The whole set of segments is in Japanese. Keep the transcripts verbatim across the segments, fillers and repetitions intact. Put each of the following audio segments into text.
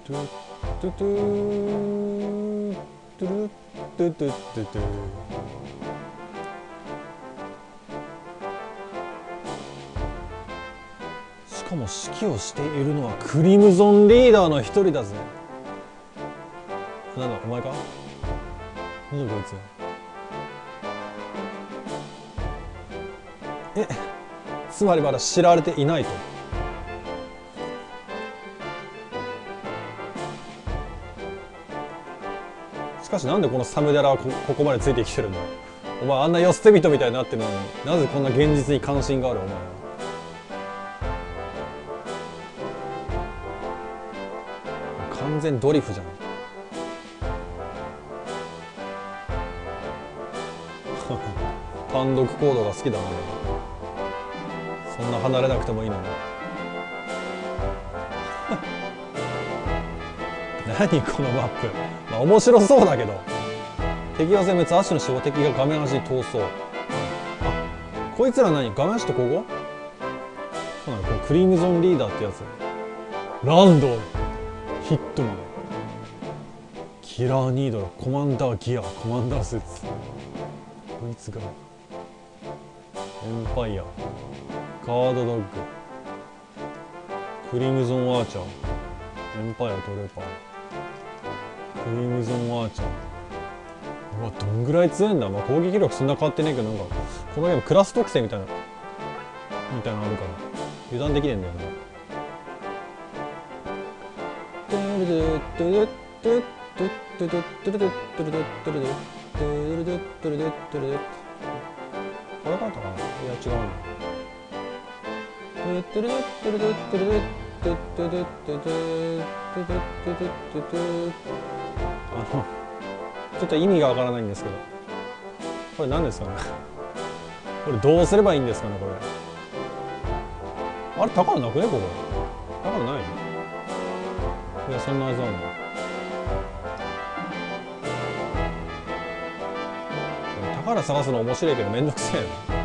トゥトゥトゥトゥルトゥトゥトゥトゥ。しかも指揮をしているのはクリムゾンリーダーの一人だぜ。なんだお前か？なんだこいつ。え、つまりまだ知られていないと。しかしなんでこのサムデラは こ, ここまでついてきてるんだ。お前あんな世捨て人みたいになってるのになぜこんな現実に関心があるお前は。完全ドリフじゃん。単独行動が好きだな。そんな離れなくてもいいのに。何このマップ。まあ面白そうだけど。敵は殲滅、アッシュの死亡、敵が画面端に逃走。あ、こいつら何？画面端とここ？そうなの、このクリムゾンリーダーってやつ。ランド、ヒットマン、キラーニードル、コマンダーギア、コマンダースーツ。こいつがエンパイア、ガードドッグ、クリムゾンアーチャー、エンパイアトレーパー、クリムゾンアーチャー。うわ、どんぐらい強いんだ。まあ攻撃力そんな変わってねえけど、なんかこのゲームクラス特性みたいなみたいなのあるから油断できねえんだよね。これだったかな。いや違うな。あのちょっと意味がわからないんですけど、これ何ですかね。これどうすればいいんですかねこれ。あれ宝なくねここ。宝ない？いやそんなはずあるの。宝探すの面白いけどめんどくせえな。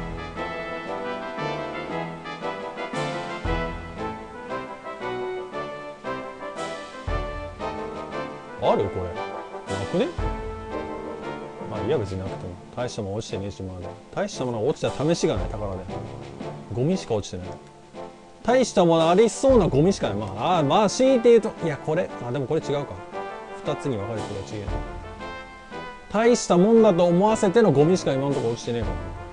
あるこれなくね。まあいや別になくても大したもの落ちてねえし、まあ大したものが落ちた試しがない宝で。ゴミしか落ちてない。大したものありそうなゴミしかない。まああまあ強いて言うと、いやこれあでもこれ違うか。ふたつに分かれてるから違えな。大したもんだと思わせてのゴミしか今のところ落ちてねえから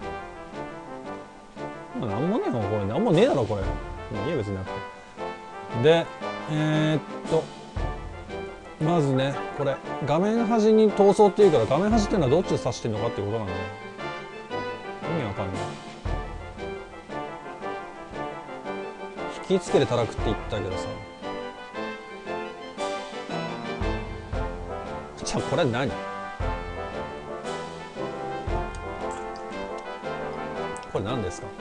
。まあなんもねえのこれ。なんもねえだろこれ。いや別になくて。でえー、っとまずねこれ画面端に逃走っていうから、画面端っていうのはどっちで指してんのかっていうことなんで意味わかんない。引きつけて叩くって言ったけどさ。じゃあこれ何？これ何ですか？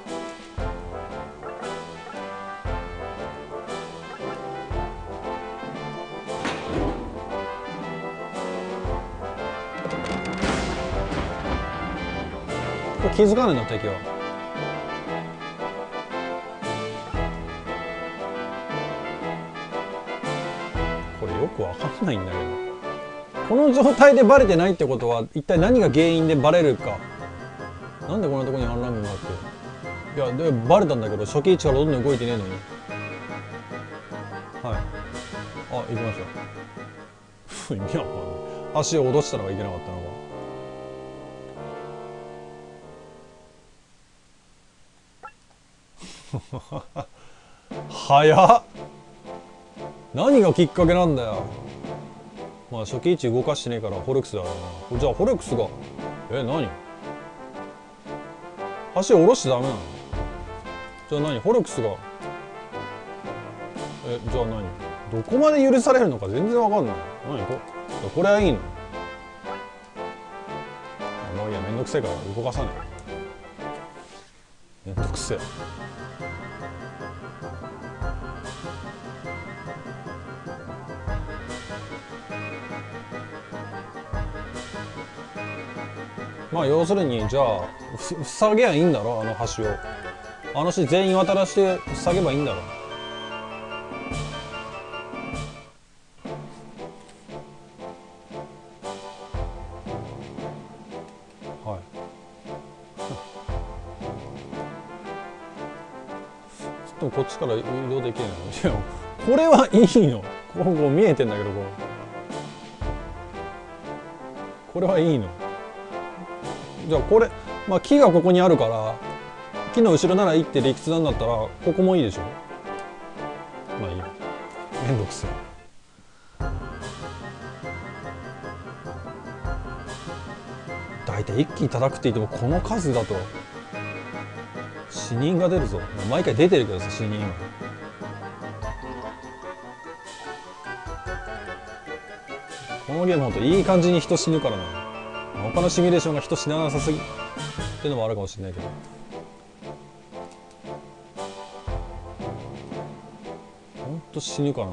これ気づかないの敵は。これよくわかんないんだけど、この状態でバレてないってことは一体何が原因でバレるか。なんでこんなとこにアンラームがあって。いやでバレたんだけど初期位置からどんどん動いてねえのに。はい、あ行きましょう。意味わかんない。足を戻したのがいけなかったのか。早っ。何がきっかけなんだよ。まあ初期位置動かしてねえからフォレックスだろうな。じゃあフォレックスがえ何足を下ろしてダメなの？じゃあ何フォレックスがえじゃあ何どこまで許されるのか全然わかんない。何ここれはいいの？まあいやめんどくせえから動かさない。めんどくせえ。 まあ要するにじゃあふ塞げばいいんだろ、あの橋を。あの橋全員渡らして塞げばいいんだろ。はい。ちょっとこっちから移動できないの。いやこれはいいの。ここ見えてんだけど、こうこれはいいの。じゃあこれ、まあ木がここにあるから木の後ろならいいって理屈なんだったらここもいいでしょ。まあいいよ、めんどくせえ。大体一気に叩くって言ってもこの数だと死人が出るぞ。毎回出てるけどさ、死人は。このゲームほんといい感じに人死ぬからな。他のシミュレーションが人死ななさすぎっていうのもあるかもしれないけど、ほんと死ぬからな。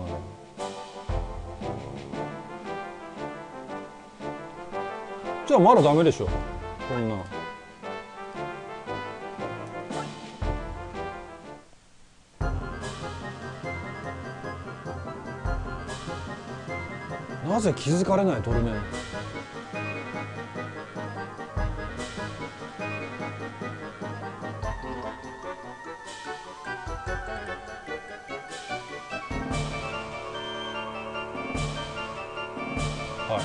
じゃあまだダメでしょ、こんな。なぜ気づかれないトルネー。はい、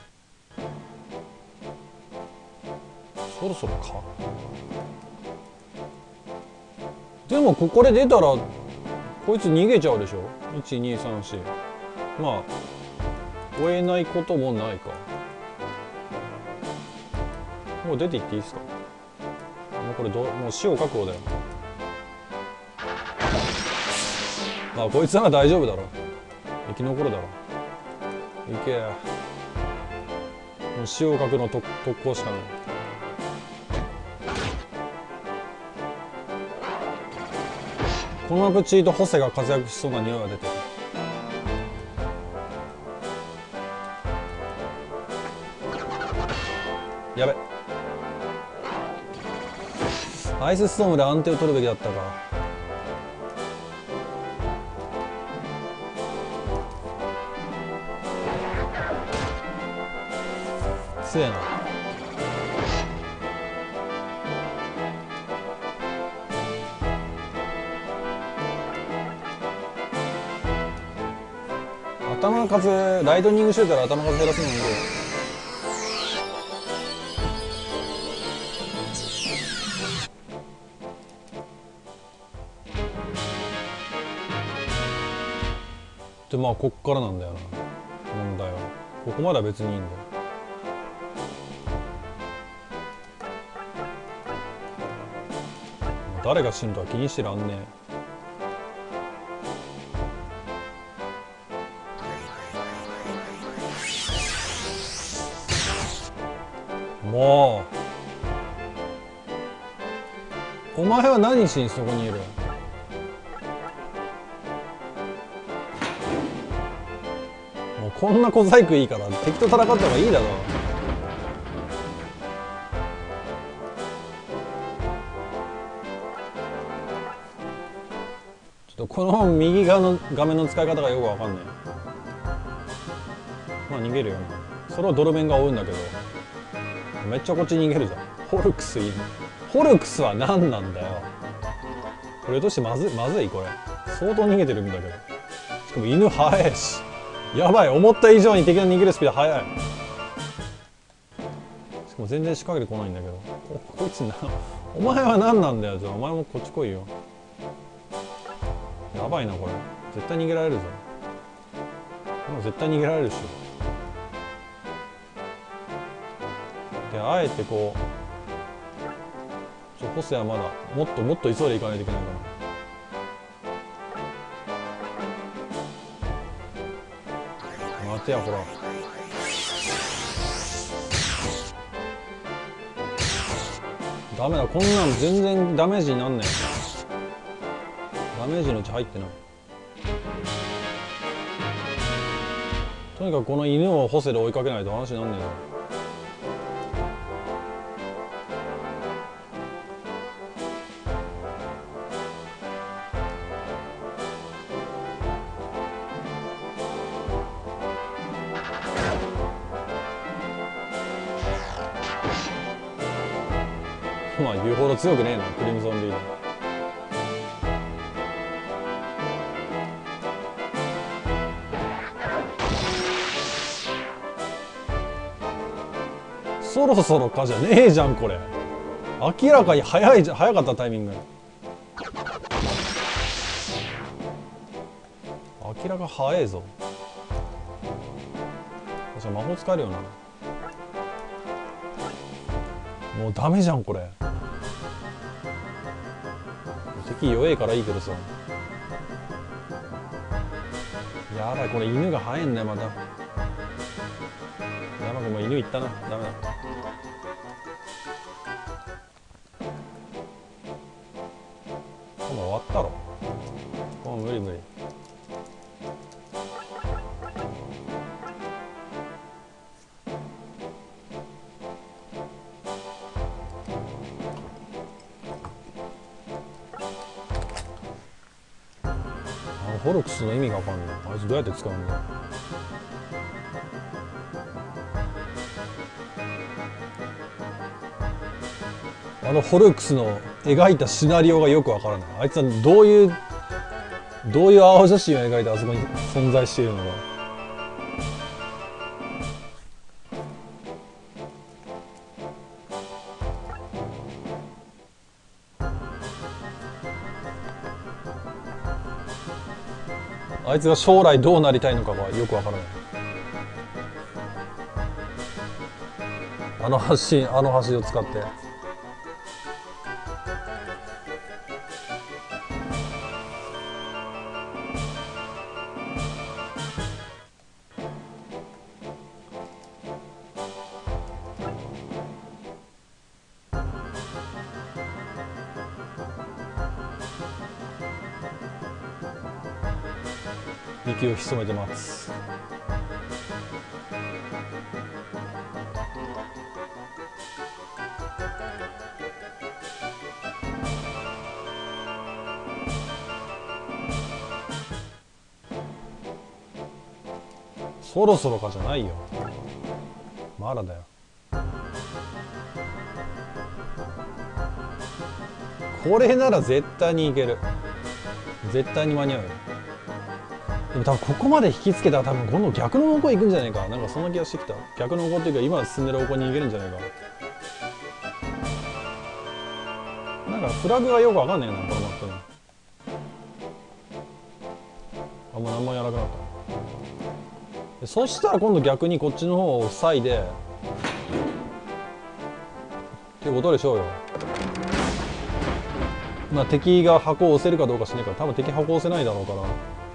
そろそろか。でもここで出たらこいつ逃げちゃうでしょ。いちにさんし、まあ追えないこともないか。もう出ていっていいですか。もうこれどもう死を覚悟だよ。まあこいつなら大丈夫だろ、生き残るだろ。いけ、もう死を覚悟の特攻しかない。このマプチーとホセが活躍しそうな匂いが出てる。やべ、アイスストームで安定を取るべきだったか。強えな。頭の数、ライトニングシューターで頭数減らすのもいいけど。でまあこっからなんだよな、問題は。ここまでは別にいいんだよ。誰が死ぬとは気にしてらんねえ。もうお前は何しにそこにいる。もうこんな小細工いいから敵と戦った方がいいだろ。ちょっとこの右側の画面の使い方がよくわかんない。まあ逃げるよな。それをドルメンが追うんだけど、めっちゃこっち逃げるじゃん。ホルクスいる。ホルクスは何なんだよ。これとしてまずまずい。これ相当逃げてるんだけど、しかも犬速いし、やばい、思った以上に敵の逃げるスピード速い。しかも全然仕掛けてこないんだけど、 こ, こいつな、お前は何なんだよ。じゃあお前もこっち来いよ。やばいなこれ、絶対逃げられるぞ。もう絶対逃げられるでしょ。であえてこう、ちょホセはまだもっともっと急いでいかないといけないから。待てやほら。ダメだ、こんなの全然ダメージになんねえ。ダメージのうち入ってない。とにかくこの犬をホセで追いかけないと話になんねえぞ。 まあ言うほど強くねえな、クリムゾンリーダー。そろそろかじゃねえじゃんこれ。明らかに早いじゃん、早かったタイミング。明らか早えぞ。じゃあ魔法使えるよな。もうダメじゃんこれ。敵弱えからいいけどさ。やばい、これ犬が早いんだよまた。やばい、もう犬いったな。ダメだ。もう終わったろ。もう無理無理。ホルクスの意味がわかんない。あいつどうやって使うんだよ。あのホルクスの描いたシナリオがよくわからない。あいつはどういうどういう青写真を描いてあそこに存在しているのか。あいつが将来どうなりたいのかがよくわからない。あの橋、あの橋を使って。息を潜めて待つ。そろそろかじゃないよ。まだだよ。これなら絶対にいける。絶対に間に合うよ。でも多分ここまで引きつけたら多分今度逆の方向行くんじゃないか。なんかそんな気がしてきた。逆の方向っていうか今進んでる方向に逃げるんじゃないか。なんかフラグがよくわかんないなこのマップに。あ、もう何もやらなくなった。そしたら今度逆にこっちの方を塞いでっていうことでしょうよ。まあ敵が箱を押せるかどうかしないから多分敵箱押せないだろうから。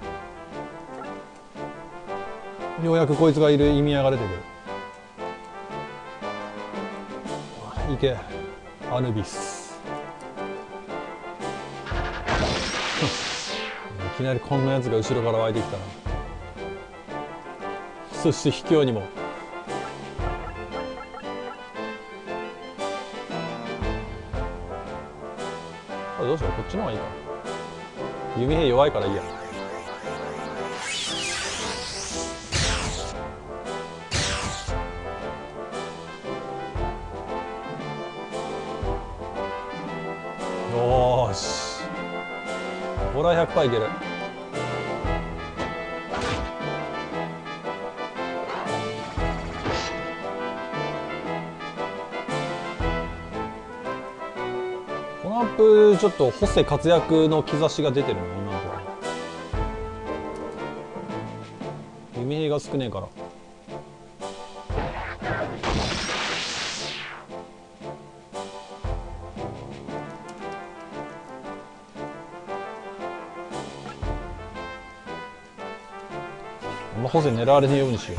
ようやくこいつがいる意味合いが出てくる。いけアヌビス。いきなりこんなやつが後ろから湧いてきたな。そして卑怯にもあ、どうしよう、こっちの方がいいか。弓兵弱いからいいや。よーし、これは ひゃくパーセント いける。このアップちょっとホセ活躍の兆しが出てるの今のところ。弓兵が少ねえから。あんまホセ狙われねえようにしよう。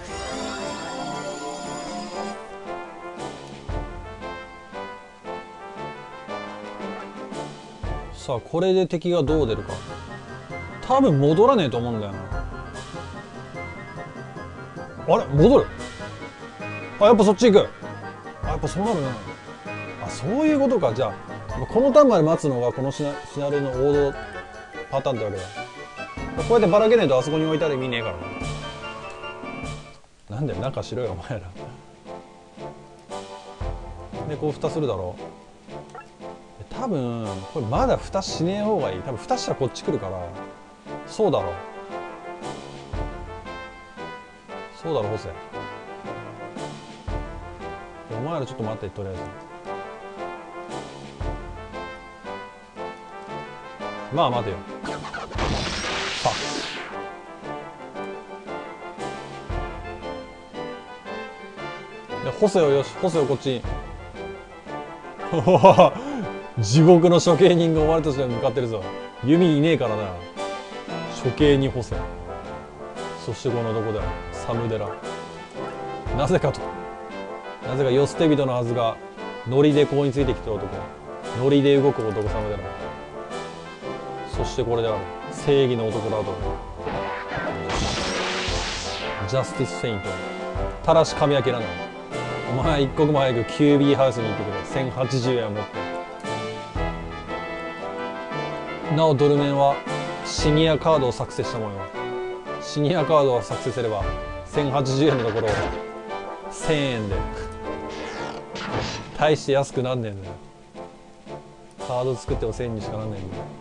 さあこれで敵がどう出るか。多分戻らねえと思うんだよな。あれ戻る。あ、やっぱそっち行く。あ、やっぱそうなるな。あ、そういうことか。じゃあこのターンまで待つのがこのシナ、シナリオの王道パターンってわけだ。こうやってばらけねえとあそこに置いたら意味ねえからな。なんだよ、中しろよお前ら。でこう蓋するだろう。 多分これまだ蓋しねえ方がいい。多分蓋したらこっち来るから。そうだろ、そうだろホセ。お前らちょっと待って、とりあえず。まあ待てよ。さでホセをよし、ホセをこっちに。地獄の処刑人がお前たちに向かってるぞ。弓いねえからな。処刑人ホセ。そしてこのどこだよ、サムデラ。なぜかと、なぜか世捨て人のはずがノリでここについてきた男、ノリで動く男、サムデラ。そしてこれである、正義の男だと。ジャスティスフェイント。ただし噛み開けらない。お前一刻も早くキュービーハウスに行ってくれ。せんはちじゅうえんを持って。なおドルメンはシニアカードを作成したものよ。シニアカードを作成すればせんはちじゅうえんのところをせんえんで。大して安くなんねえんだよ。カード作ってもせんえんにしかなんないんだよ。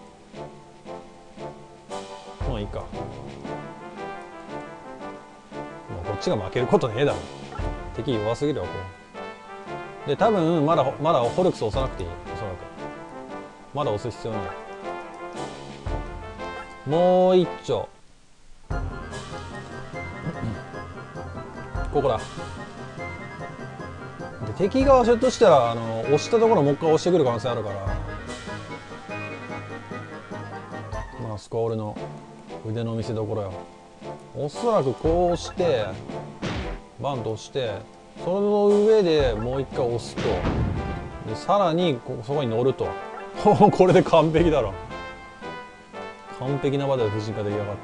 まあいいか。もうこっちが負けることねえだろ。敵弱すぎるよこう。で多分まだまだホルクス押さなくていい。おそらくまだ押す必要ない。もう一丁。ここだ。で敵がひょっとしたらあの押したところもう一回押してくる可能性あるから、まあそこは俺の腕の見せ所よ。おそらくこうしてバンと押して、その上でもう一回押すと、でさらにこそこに乗ると。これで完璧だろ。完璧な場で婦人化出来上がった。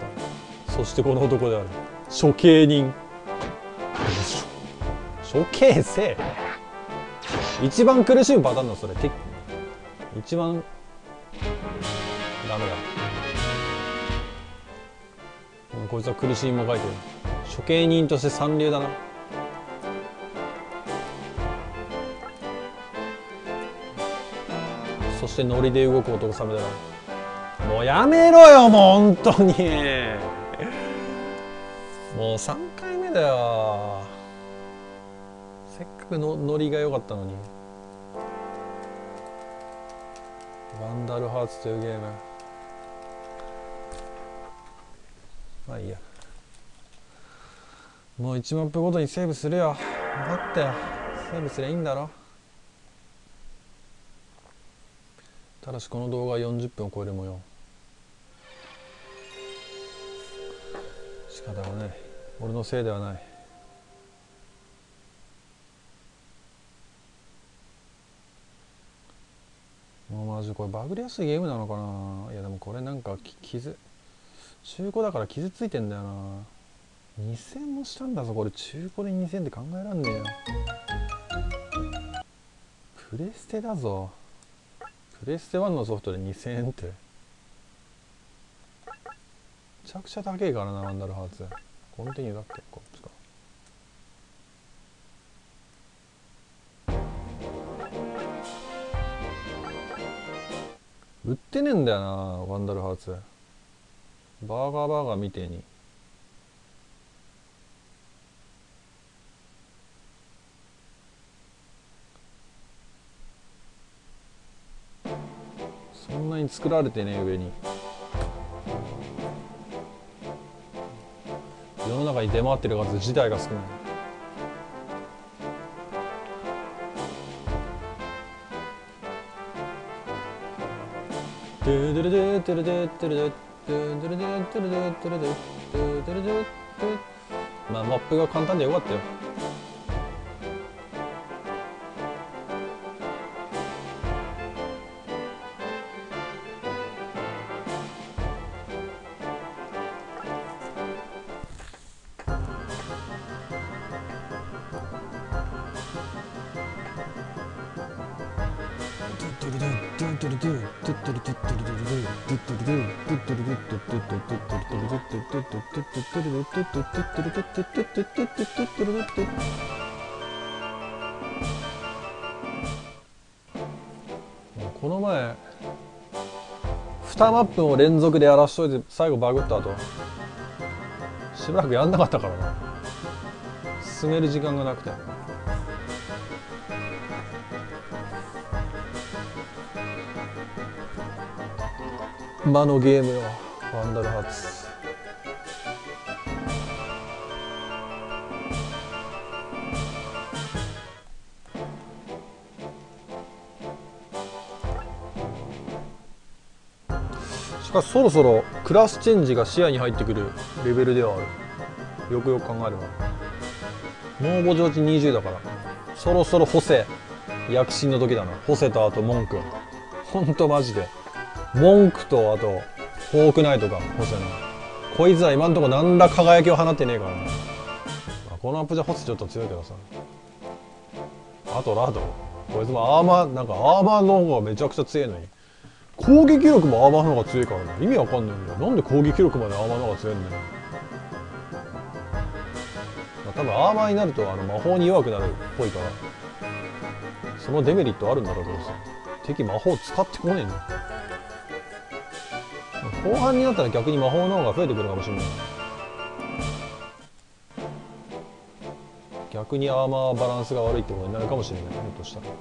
そしてこの男である処刑人。処刑せえ。一番苦しむパターンだそれ。一番ダメだ。こいつは苦しみも書いてる。処刑人として三流だな。そしてノリで動く男サメだな。もうやめろよもう本当に。もうさんかいめだよ。せっかくのノリが良かったのに。ワンダルハーツというゲーム、まあいいや。もういちマップごとにセーブするよ。分かったよ。セーブすりゃいいんだろ。ただしこの動画はよんじゅっぷんを超える模様。仕方がない。俺のせいではない。もうマジこれバグりやすいゲームなのかな。いやでもこれなんか傷、中古だから傷ついてんだよな。にせんもしたんだぞこれ。中古でにせんって考えらんねえよ。プレステだぞ。プレステワンのソフトでにせんえんってめちゃくちゃ高いからな。ワンダルハーツコンティニューだっけ。こっちか。売ってねえんだよなワンダルハーツ。バーガーバーガーみてえに。そんなに作られてねえ上に。世の中に出回ってる数自体が少ない。ドゥドゥルドゥドゥルドゥドゥルドゥドゥドゥルドゥドゥルドゥドゥルドゥドゥドゥルドゥ。まあマップが簡単でよかったよ。ここの前にマップを連続でやらしといて最後バグった後しばらくやんなかったからな。進める時間がなくて。魔のゲームよ、ワンダルハーツ。しかしそろそろクラスチェンジが視野に入ってくるレベルではある。よくよく考えればもうぼちぼちにじゅうだから、そろそろホセ躍進の時だな。ホセとあとモンク、ほんとマジでモンクとあとホークナイトか。ホセのこいつら今んとこ何ら輝きを放ってねえからな。このアップじゃホセちょっと強いけどさ。あとラード、こいつもアーマー、なんかアーマーの方がめちゃくちゃ強いのに攻撃力もアーマーの方が強いからね。意味わかんないんだよ。なんで攻撃力までアーマーの方が強いんだよ。多分アーマーになるとあの魔法に弱くなるっぽいからそのデメリットあるんだろうけどさ、敵魔法使ってこねえんだよ。後半になったら逆に魔法の方が増えてくるかもしれない。逆にアーマーバランスが悪いってことになるかもしれない。ひょっとしたら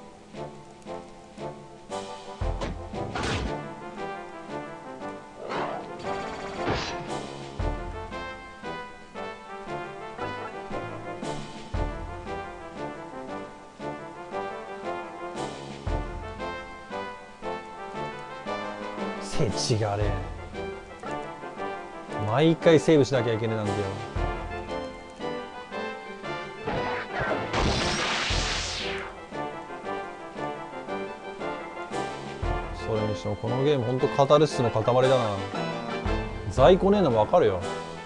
せちがれ、毎回セーブしなきゃいけないなんだよ。それにしてもこのゲームほんとカタルシスの塊だな。在庫ねえのも分かるよ。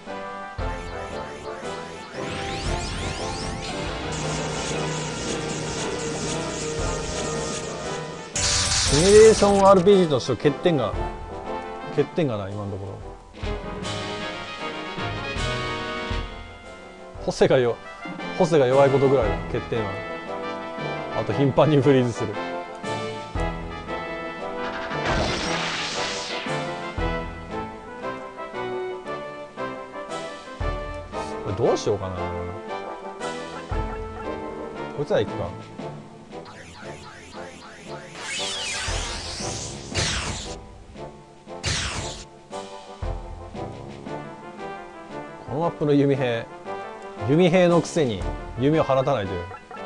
シミュレーション アールピージー として欠点が欠点がない今のところ。ホセがよホセが弱いことぐらいだ欠点は。あと頻繁にフリーズする。これどうしようかな。こいつら行くか。このマップの弓兵弓兵のくせに弓を放たないという。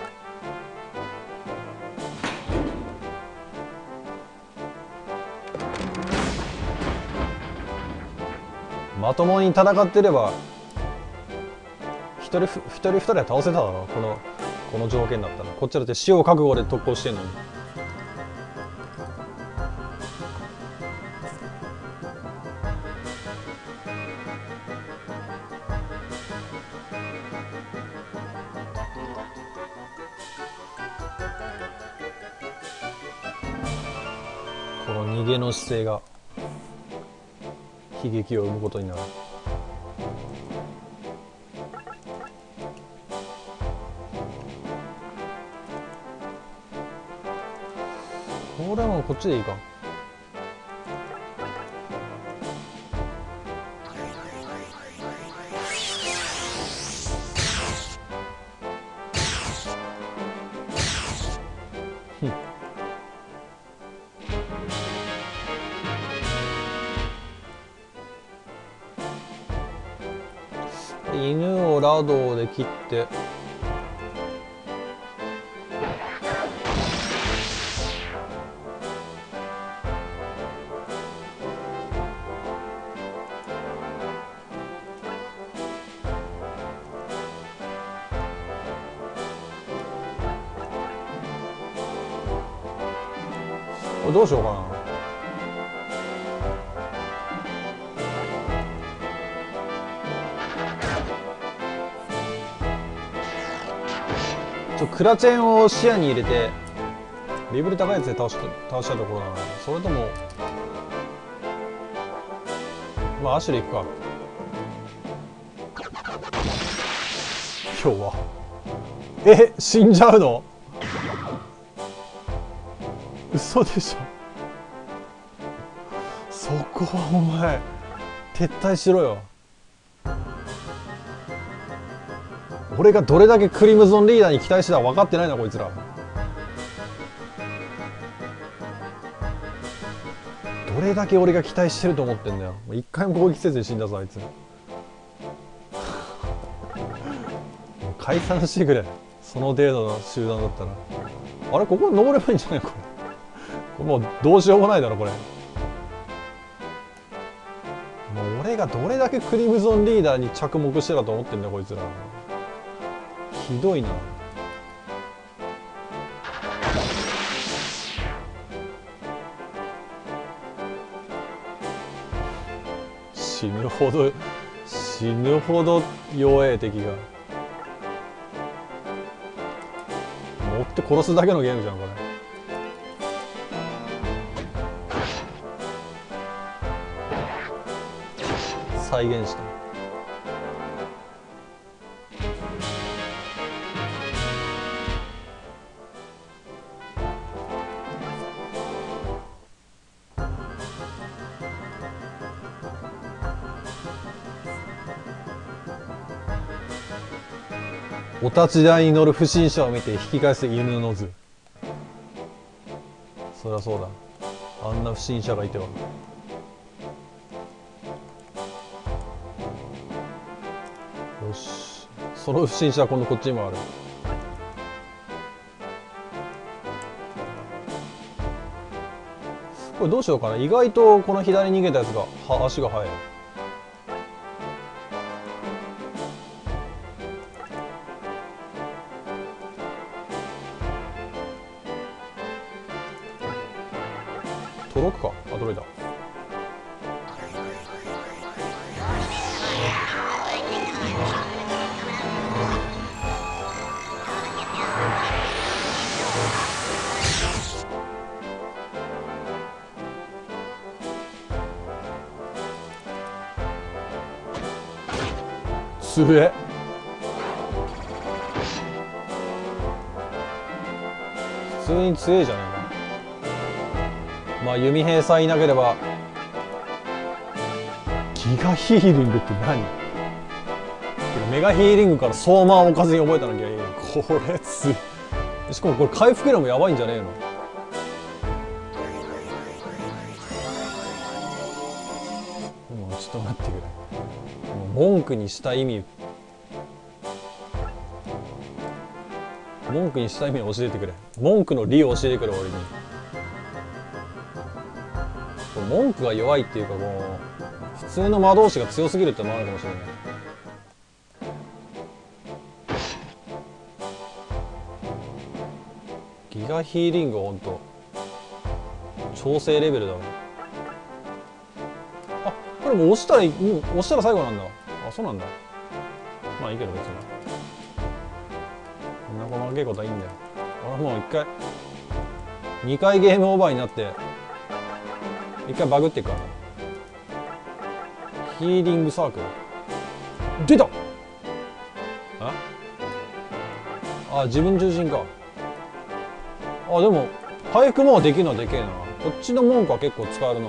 まともに戦ってれば一人一人二人は倒せただろう。このこの条件だったら。こっちだって死を覚悟で特攻してんのに。この逃げの姿勢が悲劇を生むことになる。これはもうこっちでいいか。犬をラドで切ってこれどうしようかな。クラチェンを視野に入れてレベル高いやつで倒し倒したところなの。それともまあアシュレイ行くか今日は。え死んじゃうの嘘でしょ。 そこはお前撤退しろよ。俺がどれだけクリムゾンリーダーに期待してたか分かってないなこいつら。どれだけ俺が期待してると思ってんだよ。一回も攻撃せずに死んだぞあいつ。もう解散してくれ、その程度の集団だったら。あれここ登ればいいんじゃないこれ。これもうどうしようもないだろこれ。もう俺がどれだけクリムゾンリーダーに着目してたと思ってんだよこいつら。ひどいな。死ぬほど死ぬほど弱え敵が。追って殺すだけのゲームじゃんこれ。再現した。お立ち台に乗る不審者を見て引き返す犬の図。そりゃそうだ、あんな不審者がいては。よし、その不審者は今度こっちにもある。これどうしようかな。意外とこの左に逃げたやつがは足が速い。届くか。あ、届いた。強え。普通に強えじゃねえか。まあ弓兵さんいなければ。ギガヒーリングって何？メガヒーリングから相馬を置かずに覚えたのギガヒーリング。これつい。しかもこれ回復量もやばいんじゃねえの？もうちょっと待ってくれ。もう文句にした意味文句にした意味を教えてくれ。文句の理を教えてくれ俺に。文句が弱いっていうか、もう普通の魔導士が強すぎるってのもあるかもしれない。ギガヒーリングはほんと調整レベルだわ。あ、これもう押したらもう押したら最後なんだ。あ、そうなんだ。まあいいけど別にこんな細けいことはいいんだよ。俺もう一回にかいゲームオーバーになって一回バグっていくから。ヒーリングサークル出た。ああ、自分中心か。あ、でも回復もできるのはでけえな。こっちの文句は結構使えるな。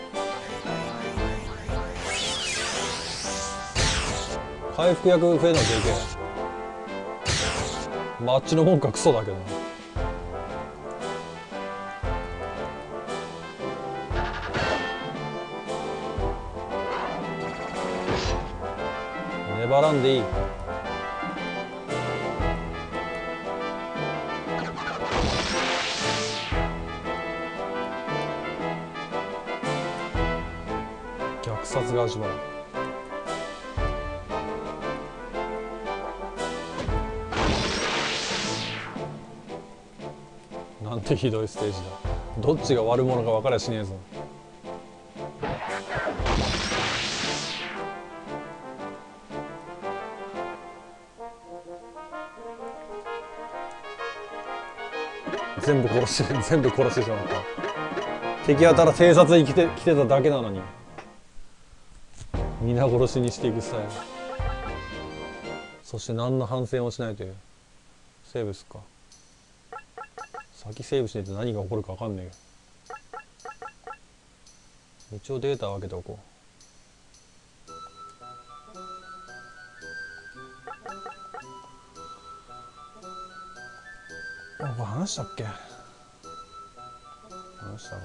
回復薬増えるのでけえ。まああっちの文句はクソだけどな。粘らんでいい。虐殺が始まる。なんてひどいステージだ。どっちが悪者か分かりゃしねえぞ。全部殺して全部殺してしまった。敵はただ偵察に来て来てただけなのに皆殺しにしていくスタイル。そして何の反省もしないという。セーブすっか。先セーブしないと何が起こるか分かんねえ一応データを分けておこう。あ、これ話したっけ？話したか。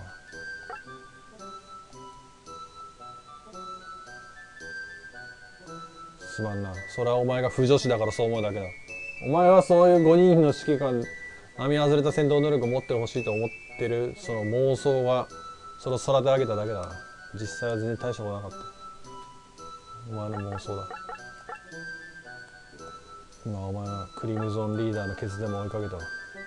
すまんな。それはお前が不女子だからそう思うだけだ。お前はそういうごにんの指揮官、並外れた戦闘能力を持ってほしいと思ってるその妄想はそれを空で上げただけだな。実際は全然大したことなかった。お前の妄想だ。今お前はクリムゾンリーダーのケツでも追いかけたわ。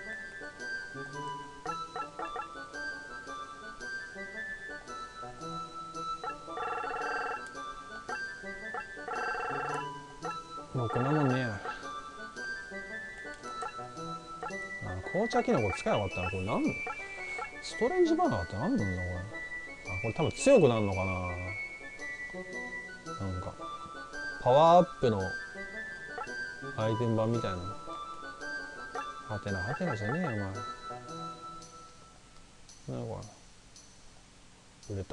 もうこんなもんねえや。あ、紅茶キノコ使えなかったな。これ何のストレンジバーナーって何なんだこれ。あ、これ多分強くなるのかな。なんかパワーアップのアイテム版みたいな。はてなはてなじゃねえよお前。なんか売れた。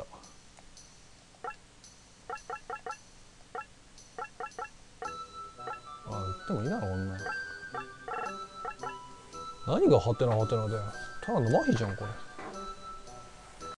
あ、売ってもいいだろこんな。何がはてなはてなだよ。ただの麻痺じゃんこれ。